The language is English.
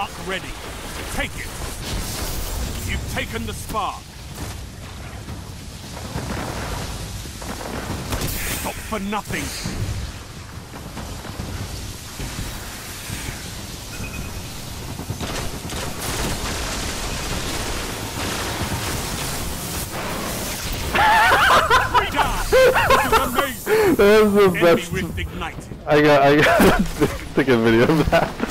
spark ready. Take it. You've taken the spark. Stop for nothing. That was the best. Rift ignited. I got take a video of that.